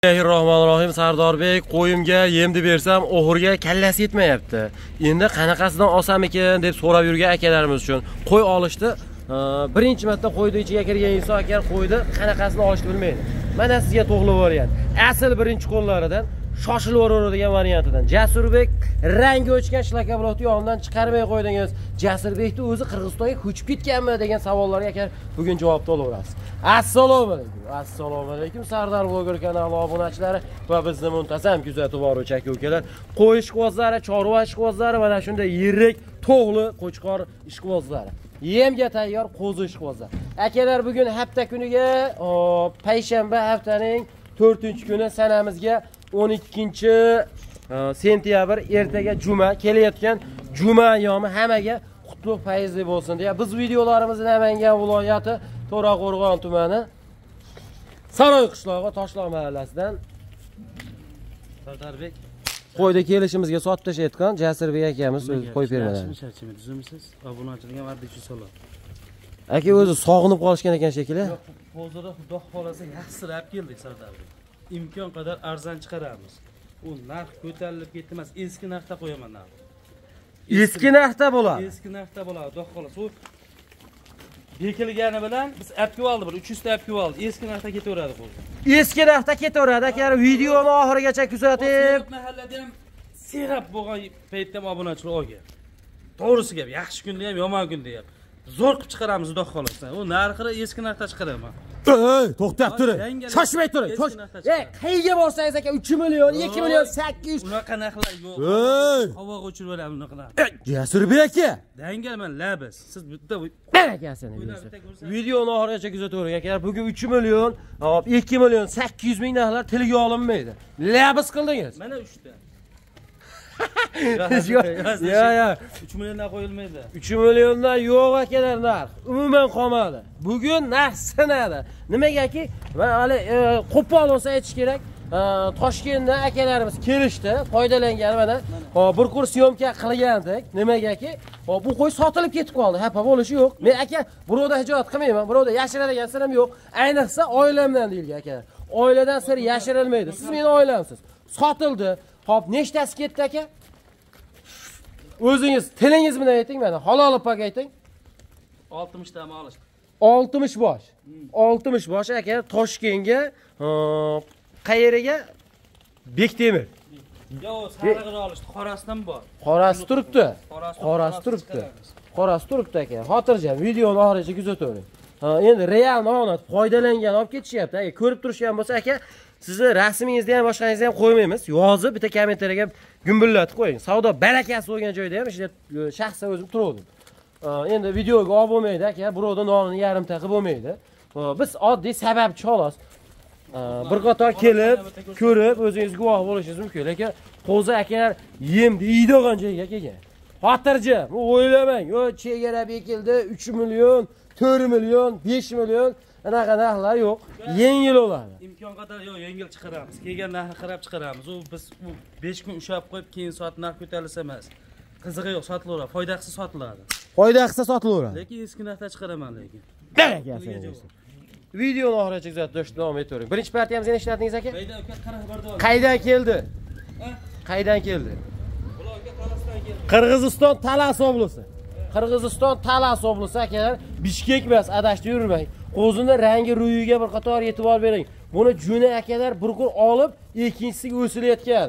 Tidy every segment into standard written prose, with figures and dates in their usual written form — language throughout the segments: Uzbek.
Bismillahirrohmanirrohim. Sardorbek qo'yimga yemni bersam, o'g'irga kallasi yetmayapti. Endi qanaqasidan olsam ekan deb so'rab yurgan akalarimiz uchun qo'y olishdi. Birinchi marta qo'ydi ichiga kirgan inson agar qo'ydi qanaqasini olishni bilmaydi. Mana sizga to'g'ri variant. Asl birinchi qo'llaridan shoshilib o'raveradigan variantidan. Jasurbek rangi o'chgan shlakablotni yonidan chiqarmay qo'ydingiz. Jasurbekni o'zi Qirg'izistonga ko'chib ketganmi degan savollarga agar bugun javob olaverasiz. Assalomu alaykum. Assalomu alaykum Sardor bloger kanali obunachilari va bizni muntazam kuzatib boruvchi aka-ukalar. Qo'y ishqibozlari, chorva ishqibozlari mana shunday yirik, to'g'li qo'chqor ishqibozlari. Yemga tayyor qo'zi ishqibozlar. Akalar bugun hafta kuniga payshanba haftaning 4-kuni sanamizga 12-sentyabr ertaga juma kelayotgan juma ayyomi hammaga qutlug' fayzli bo'lsin deya biz videolarimizni Namangan viloyati To'raqo'rg'on tumani Saroy qishlog'i Toshloq mahallasidan Sardorbek qo'yda kelishimizga sotib tashlayotgan Jasurbek akamiz o'zi qo'yib bermadi. Tuzimsiz, obunachilarga va'da so'lab. Aka o'zi sog'inib qolishgan ekan shekilli. Hozirda xudo xolasa yaxshilab keldik Sardorbek. İmkon qadar arzon chiqaramiz. U narx ko'tarilib ketdi emas, eski narxda qo'yaman narx. Eski narxda bo'ladi. Eski narxda bo'ladi, xudo xolasa. U bekilgani bilan biz apki oldi, bir 300 ta apki oldi. Eski narxda ketaveradi bu. Eski narxda ketaveradi. Aka videoni oxirigacha kuzatib, mahallada ham serap bo'lgan paytda obunachilar olgan. To'g'risi gap, yaxshi kunda ham, yomon kunda ham. Zo'r qilib chiqaramiz, xudo xolasa. U narxini eski narxda chiqaraman. To'xtab turing. Shoshmay turing. Qayga borsangiz aka 3 million, 2 million 800. Unaqa narxlar yo'q. Havoga o'chirib beramiz unaqa narx. Jasurbek aka. Dangalman labis. Siz bitta barakasini bersin. Videoni oxirigacha kuzatavering akalar. Bugun 3 million, 2 million 800 ming narxlar tilga olinmaydi. Labis qildingiz. Mana 3 ta. Ya. 3 milliondan qo'yilmaydi. 3 milliondan yo'q akalar narx. Umuman qolmadi. Bugun narx sinadi. Nimagaki, men hali qo'pol bo'lsa aytish kerak. Toshkentdan akalarimiz kelishdi, foydalangan mana. Bir kurs syomka qilgandik. Nimagaki, bu qo'y sotilib ketib qoldi. Hapa bo'lishi yo'q. Men aka, birovda hijoat qilmayman. Birovda yashiradigan sirim yo'q. Ayniqsa oilamdan deyilgan akalar. Oiladan sir yashirilmaydi. Siz mening oilamsiz. Sotildi. Hop, nechtasi ketdi aka? O'zingiz tilingiz bilan ayting mana, halol pak ayting. 60 ta olishdi. 60 bosh. 60 bosh aka Toshkentga, qayeriga? Bektemir. Yo'q, sarig'ini olishdi. Qorasidan bor. Qorasi turibdi. Qorasi turibdi aka. Xotirjam, videoni oxirigacha kuzatavering. Endi real no'nat foydalangan olib ketishyapti. Aka ko'rib turishgan bo'lsa aka, sizni rasmingizni ham boshqangizni ham qo'ymaymiz. Yozib bitta kommentariyaga gumbullatib qo'ying. Savdo barakasi bo'lgan joyda ham ishlat shaxsan o'zim turdim. Endi videoga olib bo'lmaydi aka, birovda nonini yarim taqib bo'lmaydi. Biz oddiy sababchi xolos. Bir qator kelib, ko'rib, o'zingiz guvoh bo'lishingiz mumkin. Lekin qo'zi akalar yem deydigan joyga kelgan. Xotirjam, o'ylamang. Yo chegara bekildi 3 million, 4 million, 5 million anaqa narxlar yo'q. Yengil bo'ladi. Imkon qadar yo'q, yengil chiqaramiz. Kelgan narxni qarab chiqaramiz. U biz 5 kun ushlab qo'yib, keyin soat narx ko'tarilsa emas. Qizig'i yo'q, sotilaveradi. Foydasi sotiladi. Foydasi sotilaveradi. Lekin eski narxda chiqaraman lekin. Barakasi. Videoni oxirigacha kuzatib davom etavering. Birinchi partiyamizni ishlatdingiz aka? Qaydan keldi? Qaydan keldi? Qirg'iziston Talas oblosi. Qirg'iziston Talas oblosi akalar, Bishkek emas, adashib yurmang. Qo'zini rangi ruyiga bir qator e'tibor bering. Buni juni akalar bir kun olib, ikkinchisiga o'silayotgan.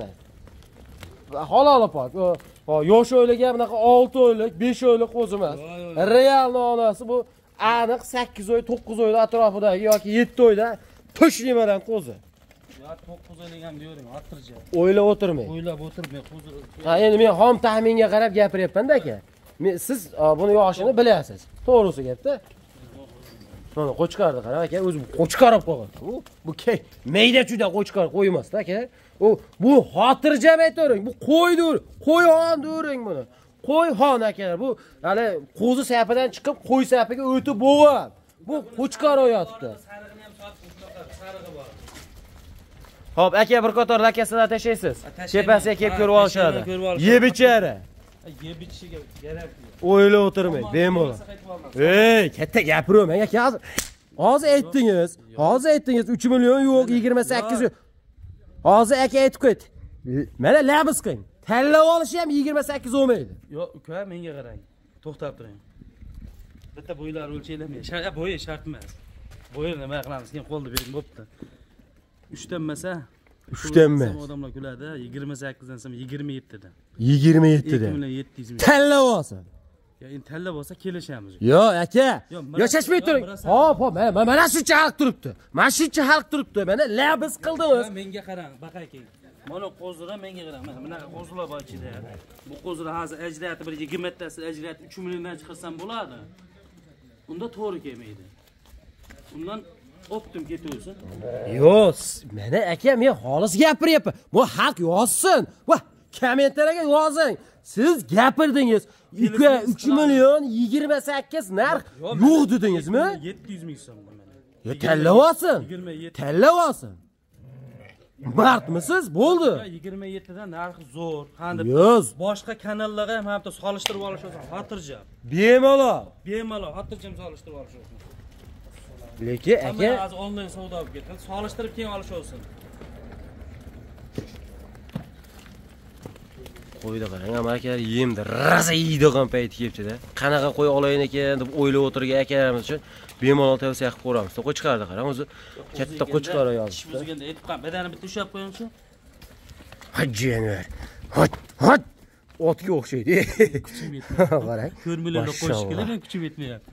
Halol pok. Yosh o'ylagan bunaqa 6 oylik, 5 oylik qo'zi emas. Real onasi bu aniq 8 oy, 9 oyda atrofidagi yoki 7 oyda tushli baland qo'zi. Ya 9 oylik ham deyvering, xotirjam. O'ylab o'tirmang. O'ylab o'tirmang, qo'zi. Endi men xom taxminga qarab gapiryapman-da aka. Siz buni yoshini bilasiz. To'g'risi gapda. Mana qo'chqarni qarang aka, o'zi qo'chqar olib qo'ygan. Bu mayda-chuda qo'chqar qo'ymas-da aka. Bu xotirjam aytavering. Bu qo'ydir, qo'yxon dering buni. Qo'yxon akalar. Bu hali qo'zi safidan chiqib qo'y safiga o'tib bo'lgan. Bu qo'chqar o'yatibdi. Sarig'ini ham sotib sarig'i bor. Xo'p, aka bir qator lakasilar tashlaysiz. Chepasiga kelib ko'rib olishadi. Yeb ichari. Yeb ichishiga kerak yo'q. O'ylab o'tirmang, bemalol. Katta gapiryapman aka. Hozir aytdingiz. 3 million yo'q, 28 yo'q. Hozir aka aytib qo'ydi. Mana labis qiling. Tanlab olishi ham 28 olmaydi. Yo'q, uka, menga qarang. To'xtab turing. Bitta bo'ylar o'lchaylamay. Bo'yi shart emas. Bo'yi nima qilamiz? Keyin qo'lni bering, bo'pti. 3 tanmasa, 3 tanmi. Odamlar kuladi. 28 dan so'ng 27 dan. 27 dan. 2.700 ming. Tanlab olsin. Ya endi tanlab olsa kelishamiz. Yo'q, aka. Yo, Yashashmay turing. Hop, mana shuncha haq turibdi. Mana shuncha haq turibdi. Mana labis qildingiz. Menga qarang, baqay aka. Mana qo'zira menga qarang. Mana bunaqa qo'zirlar bor ichida. Bu qo'zira hozir ajratib bir 20 tasi ajratib 3 milliondan chiqarsam bo'ladi. Unda to'g'ri kelmaydi. Undan optim ketaversin. Yo'q, mana aka, men xolis gapiryapman. Bu haq yozsin. Va kommentariyga yozing. Siz gapirdingiz. 3 million 28 narx yo'q dedingizmi? 700 ming so'm mana. Yo, tanlab olsin. 27. Tanlab olsin. Mardmisiz? Bo'ldi. 27 dan narxi zo'r. Qani Yo'q. boshqa kanallarga ham hatto solishtirib olish olsin. Xotirjam. Bemalol. Bemalol xotirjam solishtirib olish olsin. Lekin aka, hozir onlayn savdo bo'lib ketdi. Solishtirib keyin olish olsin. qo'ydi qarang, amakalar yemdi. Raza yeydigan payti kelibdi-da. Qanaqa qo'y olayin ekan deb o'ylab o'tirgan akalarimiz uchun bemalol tavsiya qilib ko'ramiz. Qo'y chiqardi qarang, o'zi katta qo'y chiqarib yozdi. Tish buzganda aytib qo'yam, badani bitta ushlab qo'yingchi. Hajjanvar. Hot. Otga o'xshaydi. Kuchim yetmayapti. Qarang. 4 millionga qo'yish kerak, men kuchim yetmayapti.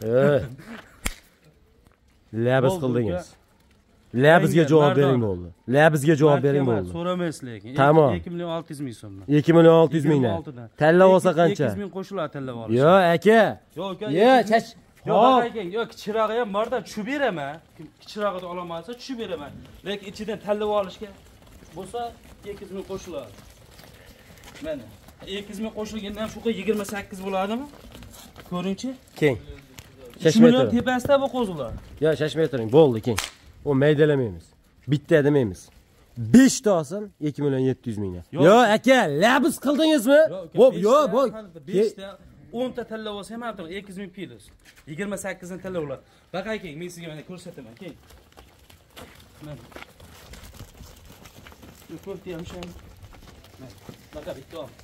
Labis qildingiz. Labizga javob bering bo'ldi. Labizga javob bering bo'ldi. So'ramaysiz lekin. 2 million 600 ming so'mdan. 2 million 600 mingdan. Tanlab olsa qancha? 200 ming qo'shiladi tanlab olish. Yo, aka. Yo'q, aka. Yo, chach. Yo'q, aka, yo'q, kichirog'i ham borda tushib beraman. Kichirog'ini ololmasa tushib beraman. Lekin ichidan tanlab olishga bo'lsa 200 ming qo'shiladi. Mana 200 ming qo'shilganda ham shuqa 28 bo'ladimi? Ko'ringchi. Keng. 3 million tepasida bu qo'zilar. Yo, shashmay turing, bo'ldi, keng. O maydalamaymiz. Bitta demaymiz. 5 ta olsin 2 million 700 mingdan. Yo, aka, labis qildingizmi? Yo'q, 5 ta 10 ta tanlab olsa ham ham 200 ming piylis. 28 dan tanlab oladi. Baqay keng, men sizga mana ko'rsataman, keng. Mana. Bu ko'rti ham shu. Mana. Baqa bitta ol.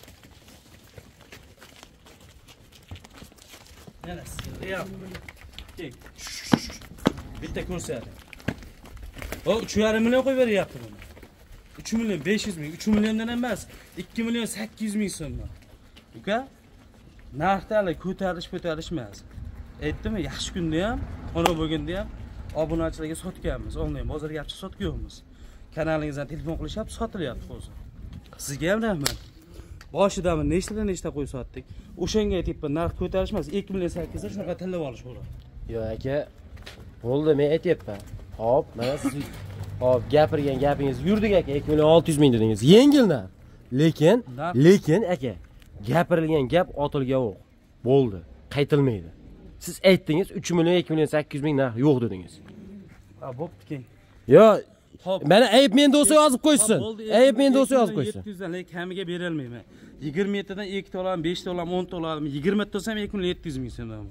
Mana sizga. Keng. Bitta ko'rsating. O 3,5 million qo'yib beryapti buni. 3 million 500 ming, 3 milliondan emas, 2 million 800 ming so'mdan. Uka, narxni ko'tarish emas. Aytdimmi, yaxshi kunda ham, ona bo'lganda ham obunachilarga sotganmiz. Onlayn bozorga yapchi sotganmiz. Kanalingizdan telefon qilishyapti, sotilyapti hozir. Sizga ham rahmat. Boshidami nechta qo'y sotdik. O'shanga aytibman, narx ko'tarish emas, 2 million 800 dan shunaqa tanlab olish bo'ladi. Yo, aka. Bo'ldi, men aytayapman. Hop, mana siz hop gapirgan gapingiz yurdik aka, 2 million 600 ming dedingiz. Yengil narx. Lekin aka, gapirilgan gap otilgan o'q. Bo'ldi, qaytilmaydi. Siz aytdingiz 3 million 2 million 800 ming narx yo'q dedingiz. Ha, bo'pti keng. Yo, mana ayb menda bo'lsa yozib qo'ysin. Ayb menda bo'lsa yozib qo'ysin. 700 dan lekin kamiga bera olmayman. 27 dan 2 ta olaman, 5 ta olaman, 10 ta olaman. 20 ta olsam 2 million 700 ming so'mdan.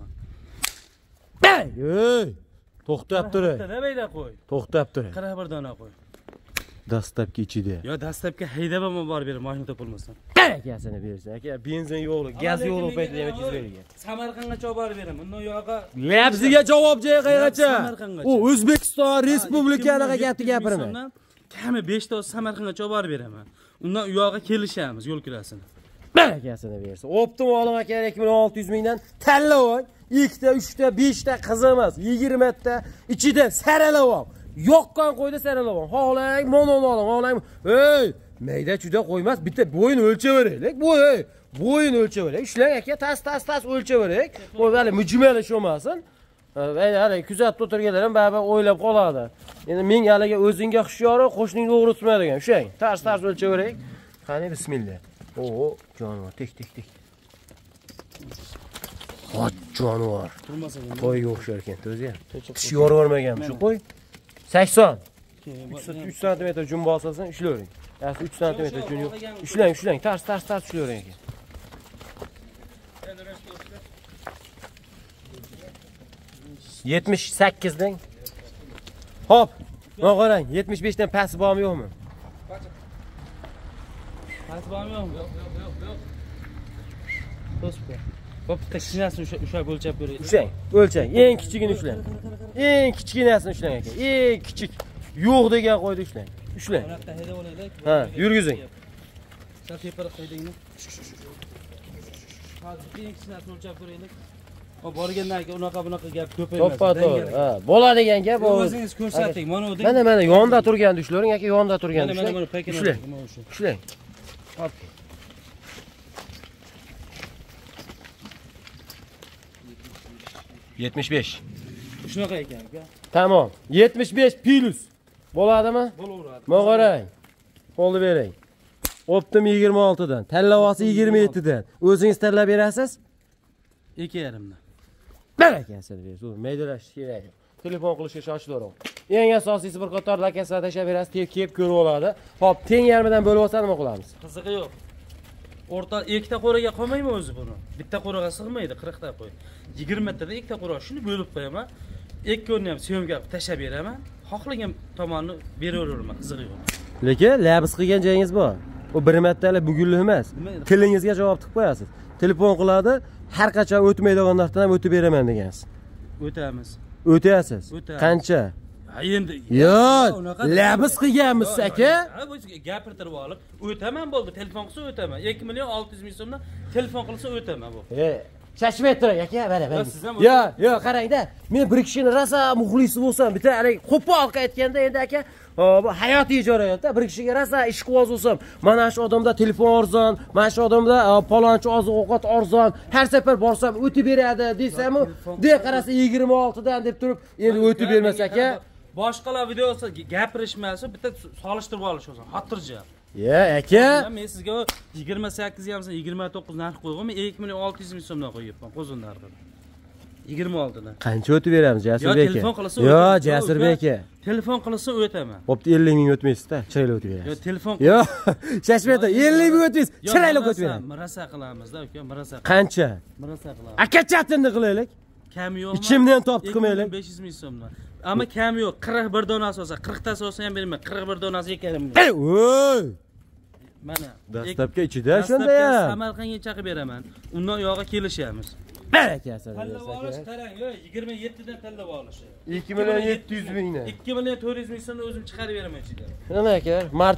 Ey! To'xtab turing. Nima qo'y? To'xtab turing. 41 dona qo'y. Dastlabki ichida. Yo, dastlabki haydabaman bor berib, mashina topilmasa. Akasini bersin. Aka, benzin yo'qlik, gaz yo'qlik paytida ham chiz berigan. Samarqandgacha olib borib beraman. Undan yo'g'a Labziga javob joyi qayergacha? Samarqandgacha. U O'zbekiston Respublikasiga gapni gapiraman. Kami 5 ta Samarqandgacha olib borib beraman. Undan u yoqqa kelishamiz, yo'l kirasini. Akasini bersin. Optim oling aka, 2 million 600 mingdan tanlab ol. 2 ta, 3 ta, 5 ta qiz emas, 20 ta ichida saralab ol. Yoqqan qo'yda saralab ol. Xohlang, monon oling, xohlang. Ey, mayda juda qo'ymas, bitta bo'yin o'lchaveraylik. Bo'yin o'lchaveraylik. Ishlang aka, tas o'lchaveraylik. Bu hali mujmalish olmasin. Hali kuzatib o'tirganlar ham baribir o'ylab qoladi. Endi men haliga o'zingga hushyor, qo'shningni o'g'ri tutmaydigan. Ushlang, tas o'lchaveraylik. Qani bismillah. Oo, jonivor, tik. Hot jonivor. Qo'yga o'xshar ekan, o'zi ham. Tish yorvormaganmi shu qo'y? 80. 3 sm jun bosasan, ushlayvering. Yaxshi 3 sm jun yo'q. Ushlang, tars ushlayvering ekan. Yetmish 78 dan. Hop, mana qarang, 75 dan pasti bormi yo'qmi? Qaytib olmayapmi? Yo'q. To'sib qo'y. Bo'p, bitta kichkinasini ushlab o'lchab ko'raylik. O'lchang. Eng kichigini ushlang. Eng kichkinasini ushlang aka. Eng kichik. Yo'q degan qo'ydi ushlang. Ushlang. Bunaqa haydab olaylik. Ha, yurgizing. Sal tepara qo'ydingmi? Hozir eng kichkinasini o'lchab ko'raylik. Hop, borgandan keyin bunaqa gap ko'paymas. To'ppa-to'g'ri. Ha, bo'ladigan gap bu. O'zingiz ko'rsating. Mana yonda turganda ushlaring aka, yonda turganda Mana ushlang. Ushlang. Hop. 75. Shunaqa ekan aka. Tamam. 75 plus. Bo'ladimi? Bo'laveradi. Mo'g'aray. Qo'lni bering. Optim 26 dan, tallavosi 27 dan. O'zingiz tanlab berasiz? 2,5 dan. Barakasini bersin. Maydalash kerak. Telefon qilishga shoshilaring. Eng asosiysi bir qator lakaslar tashlab berasiz, kelib ko'rib oladi. Hop, teng yarmidan bo'lib olsa nima qilamiz? Qizig'i yo'q. O'rta ikkita qo'raga qolmaymi o'zi buni? Bitta qo'raga sig'maydi, 40 ta qo'y. 20 tada ikkita qo'ra shuni bo'lib qo'yaman. Ikkoni ham syomka tashlab beraman. Xohlagan tomonni beraveraman, qizig'i yo'q. Lekin labs qilgan joyingiz bor. U bir martalik bugunlik emas. Tilingizga javob tiqib qo'yasiz. Telefon qiladi, har qachon o'tmaydigan narxdan ham o'tib beraman degansiz. O'tamiz. O'taysiz. Qancha? Ha endi. Yo'q, labs qilganmiz aka. Ha, bu gapirtirib olib, o'taman bo'ldi, telefon qilsa o'taman. 2 million 600 ming so'mdan telefon qilsa o'taman bu. Shashmay turing aka, mana. Yo'q, qarangda. Men bir kishini rosa muxlisi bo'lsam, bitta hali qo'pol aytganda endi aka, bu hayotiy jarayonda bir kishiga rosa ishqiboz bo'lsam, mana shu odamda telefon arzon, mana shu odamda palonchi oziq-ovqat arzon, har safar borsam o'tib beradi desam, deb qarasa 26 dan deb turib, endi o'tib bermas aka. Boshqalar videosi gapirishmasa, bitta solishtirib olish o'zim. Xotirjam. Aka. Men sizga 28 yamsa 29 narx qo'yganman, 2 million 600 ming so'mdan qo'yibman qo'zin narxini. 26 dan. Qancha o'tib beramiz Jasurbek aka? Telefon qilsa Yo'q, Jasurbek aka. Telefon qilsa o'taman. Bo'pti, 50 ming o'tmaysiz-da, chiroyli o'tib berasiz. Yo'q, telefon. Yo'q, shashmata 50 ming o'tmaysiz, chiroyli o'tib berasiz. Mirasa qilamiz-da, aka, mirasa. Qancha? Mirasa qilamiz. Aka chatinni qilaylik. Kam yo'qmi? Ichimdan topib qilmaylik. 500 ming so'mdan. Ammo kam yo'q. 41 donasi olsa, 40 tasi olsa ham beraman. 41 donasi ekanim. Voy! Mana. Dastlabki ichida shunda ham. Samarqandga chaqib beraman. Undan yo'g'a kelishamiz. Barakasi. Tanlab olish qarang, 27 dan tanlab olish. 2 million 700 mingdan. 2 million 400 ming so'mdan o'zim chiqarib beraman ichidan. Nima aka?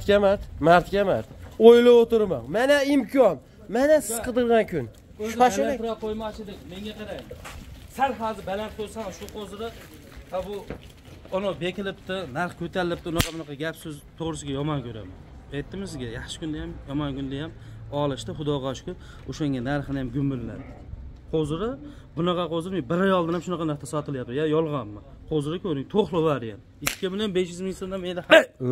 Martga mart. O'ylab o'tiraman. Mana imkon. Mana siz qidirgan kun. Shoshiling. Qo'ymoqchidik. Menga qarang. Sal hozir baland qo'ysam, shu qo'zida bu ono bekilibdi, narx ko'tarilibdi, unaqa gap so'z to'g'risiga yomon ko'raman. Aytdim sizga, yaxshi kunda ham, yomon kunda ham olishdi, Xudoga shukr, o'shanga narxini ham gumilladi. Hozir bunaqa qo'zir 1 oy oldin ham shunaqa narxda sotilyapti. Ya yolg'onmi? Hozir ko'ring, to'xli variant. 2 million 500 ming so'mdan menda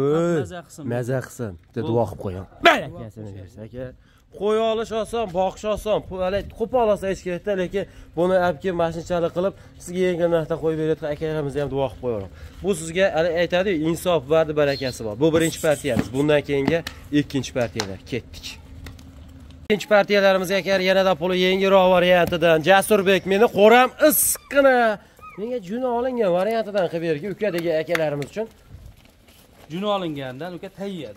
maza qilsin. Bitta duo qilib qo'ying. Barakasini bersa aka. Qo'y olish oson, boqish oson. Qo'pol olsa hech kerakda, lekin buni olib kelib mashinchalik qilib, sizga yengil narxda qo'yib berayotgan akalarimizni ham duo qilib qo'yaman. Bu sizga aytadi, insof bardi barakasi bor. Bu birinchi partiyamiz. Bundan keyingi ikkinchi partiyalar ketdik. Ikkinchi partiyalarimiz aka yanada puli yengilroq variantidan Jasurbek meni qo'ram issiqqina. Menga juni olingan variantidan qilib bergan ukadagi akalarimiz uchun. Juni olingandan uka tayyor.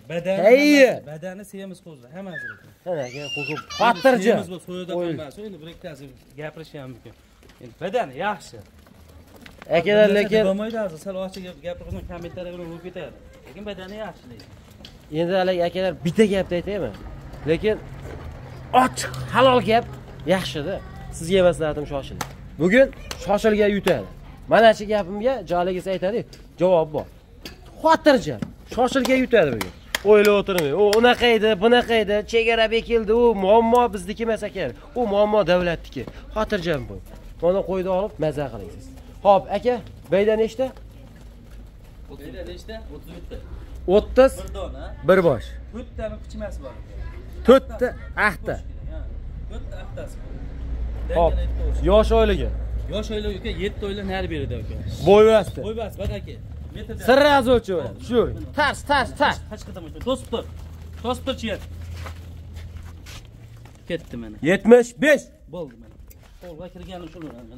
Badani semiz qo'zlar, hammasi. Mana aka, qo'qib xotirjam. Semiz bo'lsa so'yada qolmas. Endi bir ikkitasi gapirish ham mumkin. Endi badani yaxshi. Akalar lekin bo'lmaydi hozir sal ochiq gapirgan kommentariylar bilan bo'lib ketadi. Lekin badani yaxshi lekin. Endi hali akalar bitta gapni aytaymi? Lekin ochiq, halol gap yaxshi-da. Sizga maslahatim shoshiling. Bugun shoshilgan yutadi. Mana shu gapimga joligisi aytadi, javob bor. Xotirjam, shoshilgan yutadi bugun. O'ylab o'tirmang. U unaqa edi, bunaqa edi, chegara bekildi, u muammo bizniki emas aka. U muammo davlatniki. Xotirjam bo'ling. Mana qo'ydi olib maza qiling siz. Xo'p, aka, bayda nechta? Bayda nechta? 30 30 bir dona. Bir bosh. 4 tani pichmas bor. 4 ta ahta. 4 ta ahtasi. Hop. Yosh oyligi. Yosh oyligi uka 7 oylar nari beradi uka. Bo'yvasti. Bo'yvasti bak aka. Sirraz o'lchaveradi. Shu. Tars. Qachqadan o'tdi. To'sib tur chiyat. Ketdi mana. 75. Bo'ldi mana. Qo'lga kirganim shuni mana.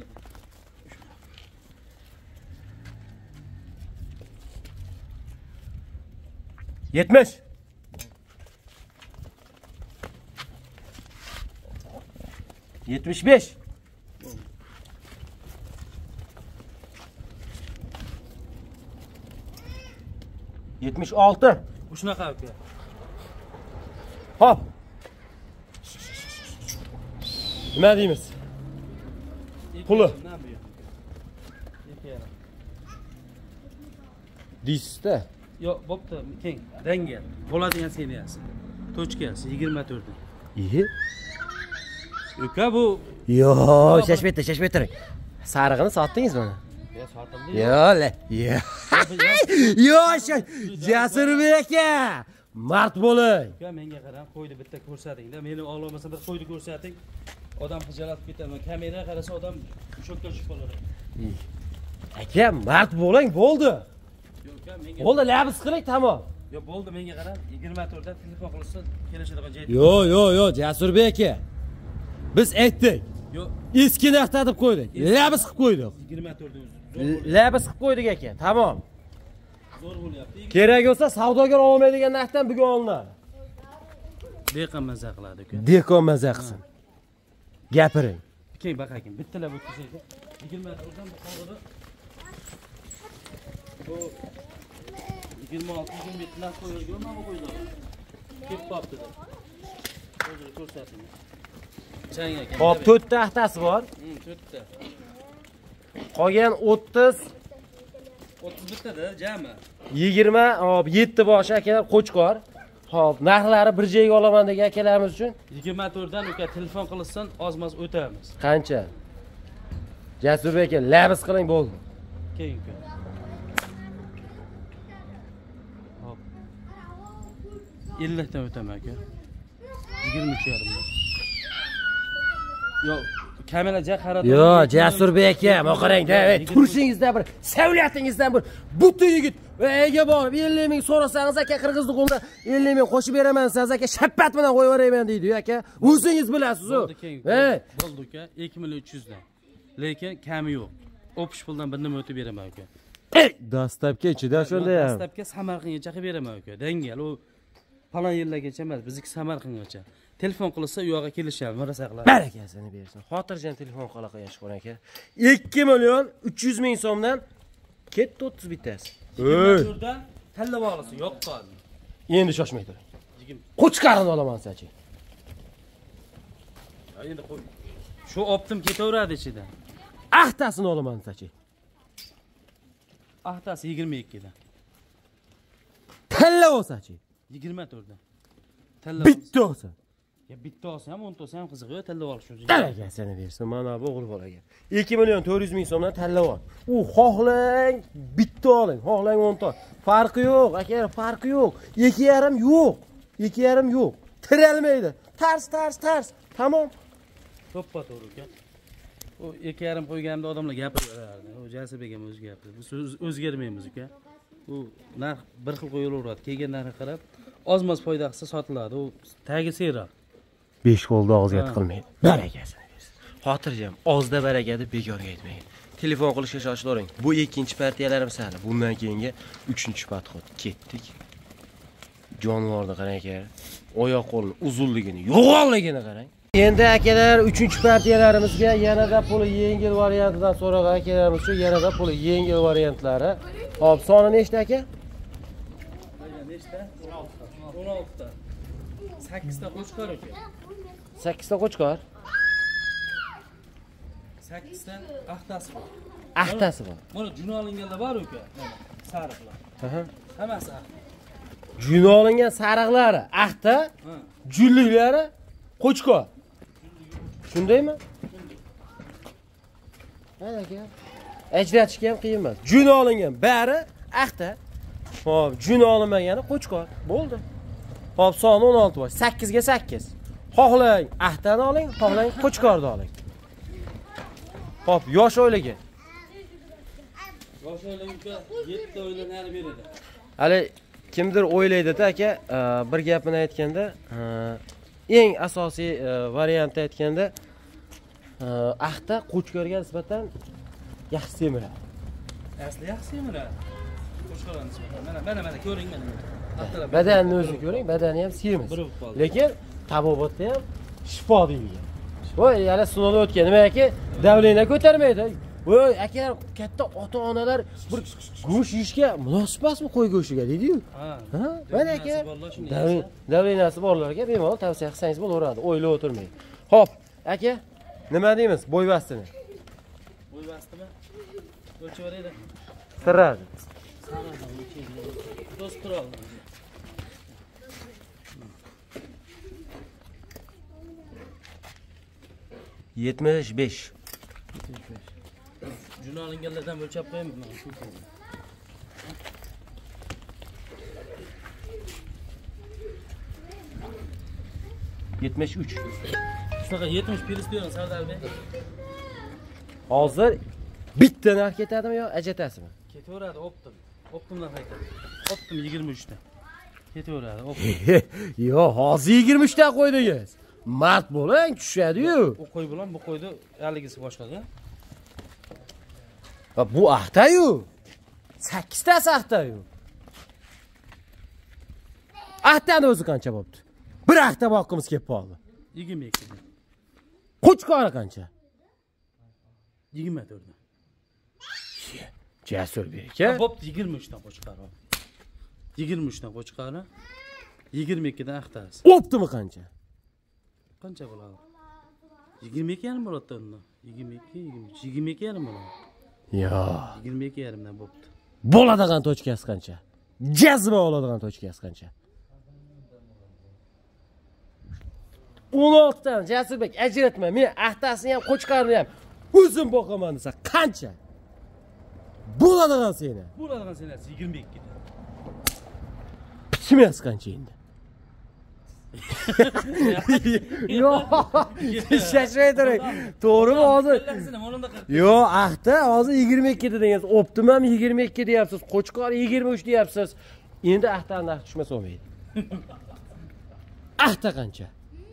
70. 75. Yetmiş altı. Bu shunaqa aka. Hop. Nima deymiz? Puli. Nima bu? 2,5. Deysizda. Yo'q, bo'pti, keng. Rangga. Bo'ladigan seriyasi. Tochkasi 24 dan. İyi. Uka bu Yo, şaşmayın turing. Sarig'ini sotdingizmi bana? yo sotildi. Yo, la. Yo, Jasurbek aka. Mard bo'ling. Uka menga qarang, qo'yni bitta ko'rsating-da. Meni ololmasa bir qo'yni ko'rsating. Odam xijolat ketaman. Kamera qarasa odam shokka tushib qoladi. Aka, mard bo'ling, bo'ldi. Yo'q, uka menga Bo'ldi, labis qiling, tamom. Yo bo'ldi, menga qarang. 24 dan telefon qilsa kelishadigan joy. Yo, Jasurbek aka. Biz aytdik. Yo'q, Eski naqtadib qo'ydik. Labis qilib qo'ydik. 24 dan Labis qilib qo'ydik aka. Tamom. zo'r bo'lyapti. Kerak bo'lsa savdogar olmaydigan narxdan bugun olinadi. Beqam maza qiladi uka. Dehqon maza qilsin. Gapiring. Keng baqakin, bittalab o'tkazaydi. 24 dan bu qoldi. Bu 26 dan qo'yilgan, mana bu qo'ydi. Kep qopdi. Hozir ko'rsating. Chang ekan. Hop, 4 ta taxtasi bor. 4 ta. Qolgan 30, 31 tada jami. 20, hop 7 bosh akalar qo'chqor. Hop, narxlari bir joyga olaman degan akalarimiz uchun 24 dan uka telefon qilsan, ozmas o'tamiz. qancha? Jasurbek aka, labis qiling bo'ldi. Keyin uka. Hop. 50 dan o'taman aka. 23 yarimda. Yo'q, kameraga qarab. Yo, Jasurbek aka, moqarang-da, turishingizdan bir, savlatingizdan bir butun yigit ega borib 50 ming so'rasangiz aka, qirg'izni qo'lda 50 ming qo'shib beraman desangiz aka, shappat bilan qo'yib yuborayman deydi aka. O'zingiz bilasiz-ku. Bo'ldi uka, 2 million 300 dan. Lekin kami yo'q. O'pish puldan bir nima o'tib beraman uka. Dastlabki ichida shunda ham. Dastlabki Samarqandgacha qilib beraman uka. Dangal u falon yerlargacha emas, bizniki Samarqandgacha. Telefon qilsa u yoqqa kelishamiz, marasa qilamiz. Barakasini bersin. Xotirjam telefon qila qo'yashqon aka. 2 million 300 ming so'mdan ketdi 30 bittasi. Turdan tanlab olasiz, yo'q qoldi. Endi shoshmay tur. Qo'chqarini olaman sachi. Endi qo'y. Shu optim ketaveradi ichidan. Ahtasini olaman sachi. Ahtasi 22 dan. Tanlab olsachi. 24 dan. Tanlab. Bitta olsa. Ya bitta olsa ham, 10 ta olsa ham qiziq-ku, tanlab olish uchun. Barakasini bersin. Mana bu o'g'il bolaga. 2 million 400 ming so'mdan tanlab ol. U xohlang bitta oling, xohlang 10 ta. Farqi yo'q, aka, farqi yo'q. 2,5 yo'q. 2,5 yo'q. Tiralmaydi. Tars. Tamom. To'ppa to'g'ri uka. U 2,5 qo'yganimda odamlar gapiraverardi. U Jasurbek ham o'zi gapirdi. Biz o'zgarmaymiz uka. U narx bir xil qo'yilaveradi. Kelgan narxga qarab, ozmas foyda qilsa sotiladi. U tagi seroq. 5 qo'lda og'izga tiqilmaydi. Barakasini bersin. Xotirjam, ozda baraka deb bekorga aytmang. Telefon qilishga shoshilaring. Bu ikkinchi partiyalarim hali. Bundan keyingi 3-podxod. Ketdik. Jonivorni qarang aka. Oyoq qo'lini uzunligini, yo'g'onligini qarang. Endi akalar 3-partiyalarimizga yanada puli yengil variantidan so'ragan akalarimiz uchun yanada puli yengil variantlari. Hop, soni nechta aka? Nechta? 16 ta. 8 ta qo'chqor uka. 8 ta qo'chqor. 8 ta ahtasi bor. Ahtasi bor. Mana jun olinganlar bor uka. Mana sariqlar. Hammasi ahta. Jun olingan sariqlari ahta, julliklari qo'chqor. Shundaymi? Mana aka. Ajratishga ham qiyin emas. Jun olingan bari ahta. Hop, jun olinmagani qo'chqor. Bo'ldi. Hop, soni 16 bosh. 8 ga 8. Xohlang ahtani oling, xohlang qo'chqorni oling. Hop, yosh oilaga. Yosh oilaga 7 oydan nari beradi. Hali kimdir o'ylaydi-da aka, bir gapini aytganda, eng asosiy variantni aytganda, ahta qo'chqorga nisbatan yaxshi semiradi. Asli yaxshi semiradi. Qo'chqorga nisbatan. Mana ko'ring mana. Badanni o'zini ko'ring, badani ham semiz. Lekin tabobatda ham shifo deyilgan. Voy, yana sinovdan o'tgan. Nimaki? Davlena ko'tarmaydi. Voy, akalar katta ota-onalar bir go'sht yeyishga munosib emasmi qo'y go'shtiga deydi-yu. Ha. Mana aka. Davlenasi borlarga bemalol tavsiya qilsangiz bo'laveradi. O'ylab o'tirmang. Xo'p, aka, nima deymiz? Bo'y bastini. Bo'y bastimi? O'lchab beraylik. Sirradi. Do'st qurol. Yetmish besh. Juni olinganlardan o'lchab qo'yaymi? Mana shu ko'rdim. Yetmish uch. Shunaqa 70 pilis diyorum Sardar Bey. Hozir bitta narx ketadimi yo ajatasizmi? Ketaveradi, optim. Optimdan qaytadi. Optim 23 ta. Ketaveradi, optim. Yo, hozir 23 ta qo'ydingiz. Mart bo'ling, tushadi-yu. O qo'y bilan bu qo'yni haligisi boshqaga. Va bu axta-yu. 8 tasi axta-yu. Axtani o'zi qancha bo'pti? Bir axta boqqimiz kelib qoldi. 22. Qo'chqori qancha? 24 dan. Jasur beka. Bo'pti 23 dan qo'chqari. 23 dan qo'chqari. 22 dan axtasi. Optimi qancha? Qancha bo'ladi? 22 yarim bo'ladi unda. 22 yarim bo'ladi. Yo. 22 yarimdan bo'pti. Bo'ladigan tochkasi qancha? Jazma oladigan tochkasi qancha? 16 dan Jasurbek ajratma. Men axtasini ham qo'chqarni ham o'zim boqaman desa qancha? Bo'ladigan seni. Bo'ladigan senasi 22 dan. Bichmas qancha endi? Yo, shashmay turing. To'g'rimi hozir? Yo, axta hozir 22 dedingiz. Optim ham 22 deyapsiz. Qo'chqor 23 deyapsiz. Endi axtaning narxi tushmasa olmaydi. Axta qancha?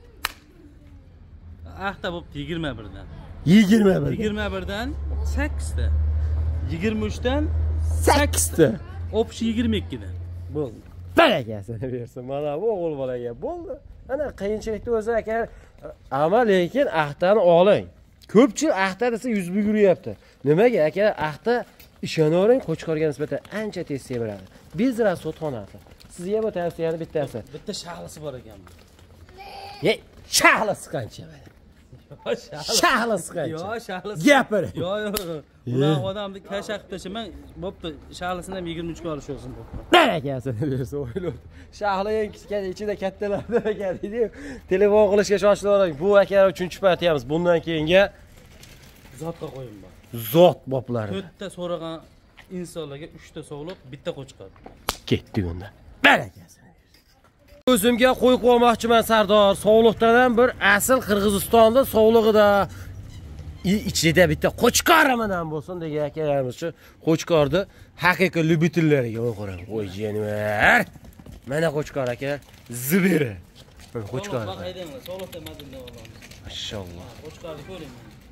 Axta bo'pti 21 dan. 21. 21 dan 8 ta. 23 dan 8 ta. Opsh 22 dan. Bo'ldi. Barakasini bersin. Mana bu o'g'il bolaga bo'ldi. Ana qiyinchilikda o'zi aka, ammo lekin axtani oling. Ko'pchilik axta desa yuz yuryapti. Nimaga aka? Axta ishonavering, qo'chqorga nisbatan ancha tez semiradi. Bezra sotxonasi. Sizga bu tavsiyani bittasi. Bitta shahlisi bor ekan. Ye, shahlisi qancha? Shahlisi qancha? Yo, shahlisi. Gapir. Yo. Ular odamni kashaq tashiman, bo'pti. Shahlisini ham 23 ga olish olsin bo'pti. Barakasini bersin, o'ylab. Shahli eng kichik ichida kattalardan ekan deydi. Telefon qilishga shoshilavering. Bu akalar uchinchi partiyamiz. Bundan keyingi zotga qo'yim bor. Zot boplari. 4 ta so'ragan insonlarga 3 ta sog'liq, bitta qo'chqor. Ketdik unda. Barakasini. O'zimga qo'yib qo'ymoqchiman Sardor. Sog'liqdan ham bir asl Qirg'izistonda sog'lig'ida ichida bitta qo'chqorimidan bo'lsin degan akalarimiz shu qo'chqorni haqiqiy lyubitillariga qo'yib. Voy jonivar. Mana qo'chqor aka, zibiri. Mana qo'chqor. Sog'liqda madinda bo'lamiz. Mashalloh. Qo'chqorni ko'ring.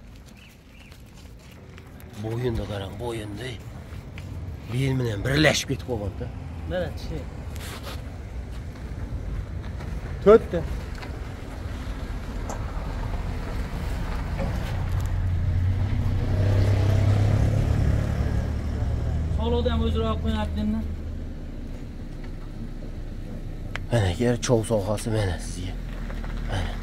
Bo'yinda qarang, bo'yinda. Bel bilan birlashib ketib qolganda. Mana chi. 4 ta. Sog'liqda ham o'zroq qo'yaptingmi? Mana yer chov sohasi mana sizga. Mana.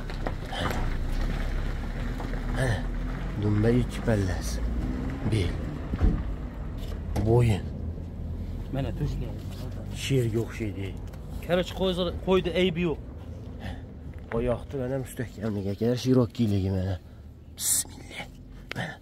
Mana. Dumba 2 pallasi. Bel. Bo'yin. Mana to'shgan. Sherga o'xshaydi. Короче, qo'ydi aybi yo'q. Oyoqda mana mustahkamligi aka, shirokkiligi mana. Bismillah. Mana.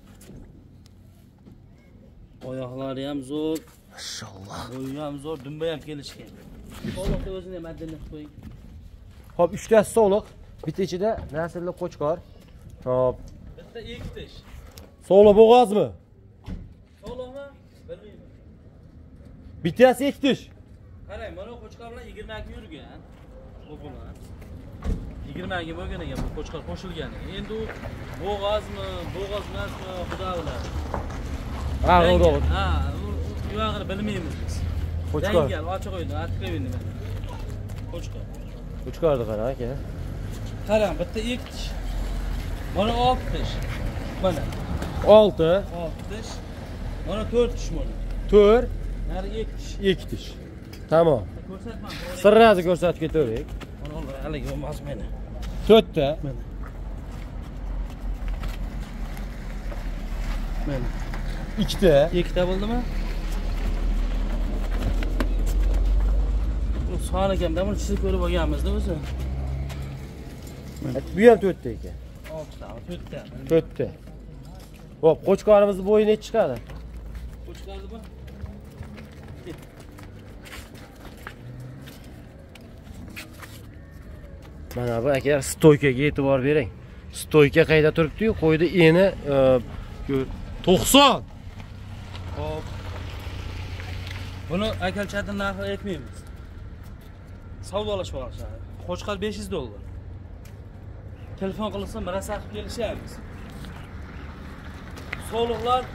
Oyoqlari ham zo'r, Mashalloh. bo'yi ham zo'r, dumba ham kelishgan. Sog'liqda o'zini ham adilni qo'ying. Xo'p, 3 ta sog'liq, bitta ichida naslli qo'chqor. Xo'p. Bitta ektish. Sog'liq bo'g'ozmi? Sog'liqmi? Bilmayman. Bittasi ektish. Qarang, mana qo'chqor bilan 20 ga yurgan. Bu bilan 20 ga bo'lgan ekan bu qo'chqor qo'shilgan. Endi u bo'g'ozmi, bo'g'oz emasmi, xudo biladi. Ha, to'g'ri. Ha, u yog'ini bilmaymiz biz. Qo'chqor. Dangal, ochiq qo'ydi, откровенно mana. Qo'chqor. Qo'chqorni qarang aka. Qarang, bitta ektish. Mana 6 tish. Mana 6, 6 tish. Mana 4 tish mana. 4, Nari 2 tish. 2 tish. Tamam. Ko'rsatma. Sirrazni ko'rsatib ketaverik. Mana ollar, haligi emas meni. 4 ta. Mana. Mana. 2 ta. 2 ta bo'ldimi? Bu son ekan, buni chizib ko'rib olganmiz-da o'zi. Bu ham 4 ta ekan. 6 ta, 4 ta. 4 ta. Hop, qo'chqorimizni bo'yi necha chiqadi? Qo'chqordimi? Mana bu aka stoykaga e'tibor bering. Stoyka qayda turibdi-yu, qo'ydi eni 90. Hop. Buni akalchatning narxini aytmaymiz. Savdolashib olishadi. Qo'chqor $500. Telefon qilsa marasa qilib kelishamiz. Soliqlar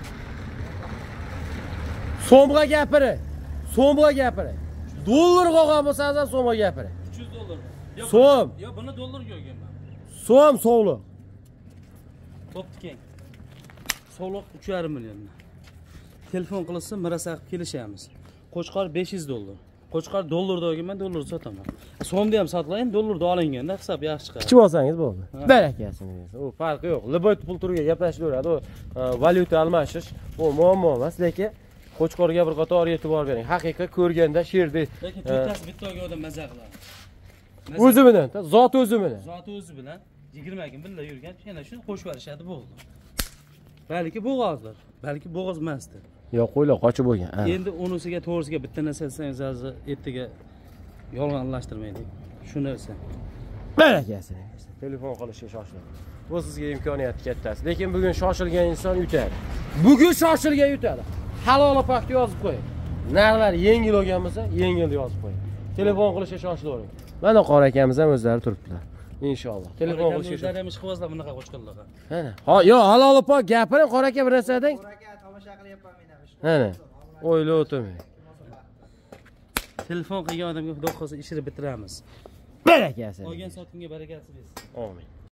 So'mga gapiring. So'mga gapiring. Dollar qolgan bo'lsa-da so'mga gapiring. $300. So'm. Yo, buni dollarga olganman. So'm so'vliq. Bo'pti keng. Soliq 3,5 million. Telefon qilsa marasa qilib kelishamiz. Qo'chqor $500. Qo'chqor dollarda olganman, dollarda sotaman. So'mda ham sotlayin, dollarda olinganda hisob yaxshi chiqadi. Kichib olsangiz bo'ldi. Barakasini bersin. U farqi yo'q. Liboyt pul turga gaplashaveradi. U valyuta almashish, u muammo emas, lekin qo'chqorga bir qator e'tibor bering. Haqiqat ko'rganda sherdek. Lekin to'rttasi bittaga odam maza qiladi. O'zi bilan, zot o'zi bilan. Zoti o'zi bilan 20 kun birga yurgan, yana shuni qo'shib berishadi bo'ldi. Balki bo'g'ozdir, balki bo'g'oz emasdir. Yo'q, qo'ylar qochib bo'lgan. Endi unisiga to'g'risiga bitta narsa desangiz, hozir ertaga yolg'onlashtirmaylik. Shuni narsa. Barakasini bersin. Telefon qilishga shoshiling. Bu sizga imkoniyat kattasi. Lekin bugun shoshilgan inson yutadi. Bugun shoshilgan yutadi. Halol paxta yozib qo'ying. Narxlar yengil olgan bo'lsa, yengil yozib qo'ying. Telefon qilishga shoshilavering. Mana qora akamiz ham o'zlari turibdilar. Inshaalloh. Telefon qilishga o'zlari ham ish qilibsizlar bunaqa qo'chqonlarga. Mana. Ha, yo, halol pax gapiring, qora aka bir narsa deng. Qora aka tomosha qilyapman men ham. Mana. O'ylab o'tirmang. Telefon qilgan odamga xudo xohlasa ishini bitiramiz. Barakasi. Olgan sotimga barakasi bersin. Amin.